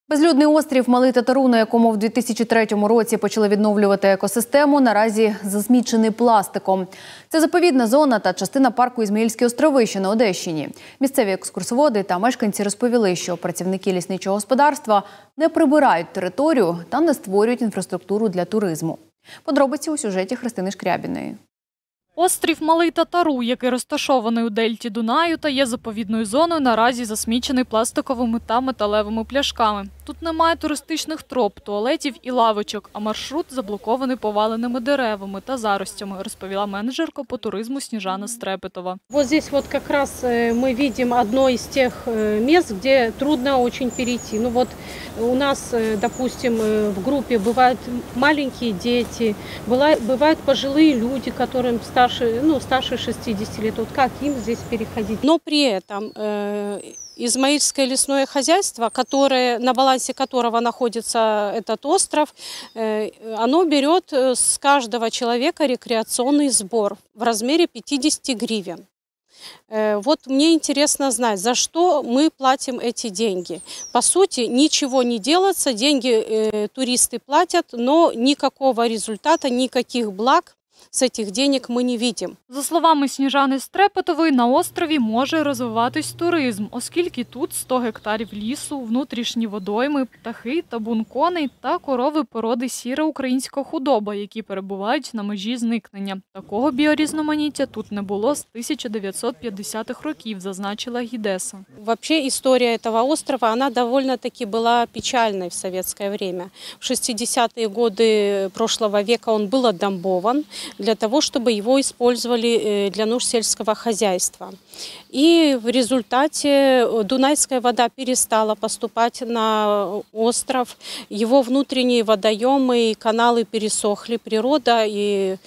Безлюдний острів Малий Татару, на якому в 2003 році почали відновлювати екосистему, наразі засмічений пластиком. Це заповідна зона та частина парку Ізмаїльські острови, що на Одещині. Місцеві екскурсоводи та мешканці розповіли, що працівники лісничого господарства не прибирають територію та не створюють інфраструктуру для туризму. Подробиці у сюжеті Христини Шкрябіної. Острів Малий Татару, який розташований у дельті Дунаю та є заповідною зоною, наразі засмічений пластиковими та металевими пляшками. Тут немає туристичних троп, туалетів і лавочок, а маршрут заблокований поваленими деревами та заростями, розповіла менеджерка по туризму Сніжана Стрепетова. Вот здесь вот как раз мы видим одно из тех мест, где трудно очень перейти. Ну вот у нас, допустим, в группе бывают маленькие дети, бывают пожилые люди, которым старше 60 лет. Вот как им здесь переходить? Но при этом Измаильское лесное хозяйство, на балансе которого находится этот остров, оно берет с каждого человека рекреационный сбор в размере 50 гривен. Вот мне интересно знать, за что мы платим эти деньги. По сути, ничего не делается, деньги туристы платят, но никакого результата, никаких благ з цих денег ми не бачимо. За словами Сніжани Стрепетової, на острові може розвиватись туризм, оскільки тут 100 гектарів лісу, внутрішні водойми, птахи, табун коней та корови породи сіра українська худоба, які перебувають на межі зникнення. Такого біорізноманіття тут не було з 1950-х років, зазначила Гідеса. Взагалі, історія цього острова, вона доволі-таки була печальною в совєтське время. В 60-е роки прошлого века він був отдомбован для того, чтобы его использовали для нужд сельского хозяйства. И в результате дунайская вода перестала поступать на остров, его внутренние водоемы и каналы пересохли, природа и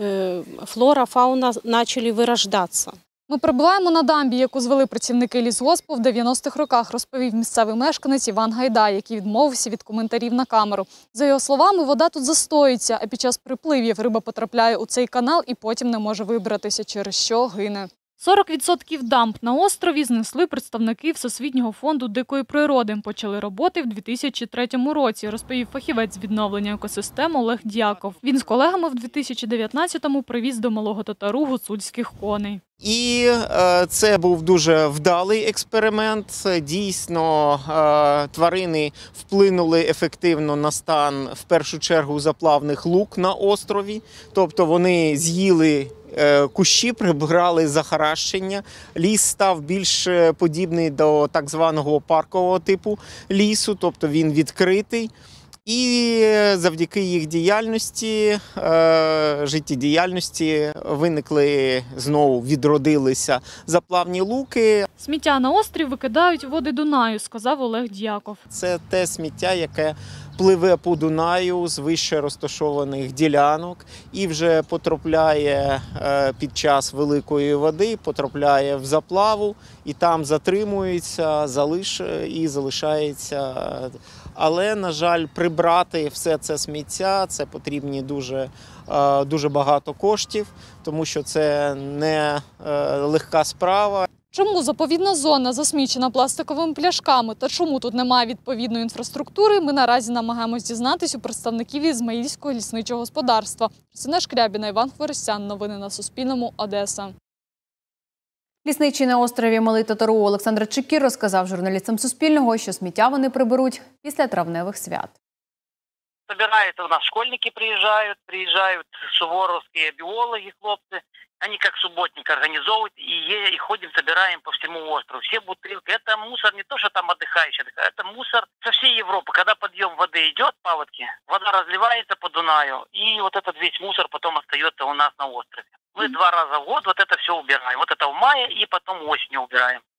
флора, фауна начали вырождаться. Ми перебуваємо на дамбі, яку звели працівники лісгоспу в 90-х роках, розповів місцевий мешканець Іван Гайдай, який відмовився від коментарів на камеру. За його словами, вода тут застоюється, а під час припливів риба потрапляє у цей канал і потім не може вибратися, через що гине. 40% дамб на острові знесли представники Всесвітнього фонду дикої природи. Почали роботи в 2003 році, розповів фахівець з відновлення екосистем Олег Дяков. Він з колегами в 2019-му привіз до Малого Татару гуцульських коней. І це був дуже вдалий експеримент. Дійсно, тварини вплинули ефективно на стан, в першу чергу, заплавних лук на острові. Тобто вони з'їли кущі, прибрали захаращення. Ліс став більш подібний до так званого паркового типу лісу, тобто він відкритий. І завдяки їх діяльності, життєдіяльності відродилися заплавні луки. Сміття на острів викидають у води Дунаю, сказав Олег Дяков. Це те сміття, яке пливе по Дунаю з вище розташованих ділянок і вже потрапляє під час великої води, потрапляє в заплаву і там затримується і залишається. Але, на жаль, прибрати все це сміття, це потрібні дуже багато коштів, тому що це не легка справа. Чому заповідна зона засмічена пластиковими пляшками та чому тут немає відповідної інфраструктури, ми наразі намагаємось дізнатись у представників Ізмаїльського лісничого господарства. Христина Шкрябіна, Іван Хворостян. Новини на Суспільному. Одеса. Лісничий на острові Малий Татару Олександр Чекір розказав журналістам Суспільного, що сміття вони приберуть після травневих свят. Собираются у нас школьники, приезжают суворовские биологи, хлопцы. Они как субботник организовывают и ходим, собираем по всему острову. Все бутылки. Это мусор не то, что там отдыхающие, это мусор со всей Европы. Когда подъем воды идет, паводки, вода разливается по Дунаю, и вот этот весь мусор потом остается у нас на острове. Мы 2 раза в год вот это все убираем. Вот это в мае и потом осенью убираем.